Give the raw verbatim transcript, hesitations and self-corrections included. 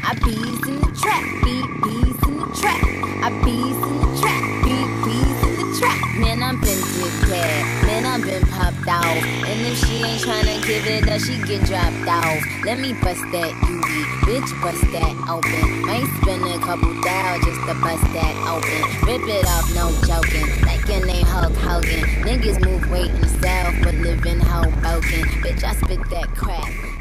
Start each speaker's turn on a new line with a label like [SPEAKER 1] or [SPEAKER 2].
[SPEAKER 1] I bees in the trap, beat bees in the trap. I bees in the trap, beat bees in the trap. Man, I'm been dickhead, man, I'm been popped out. And if she ain't tryna give it up, she get dropped off. Let me bust that U V, bitch, bust that open. Might spend a couple thou just to bust that open. Rip it off, no joking, like your name Hulk Hogan. Niggas move weight in the south, but live in Hoboken. Bitch, I spit that crap.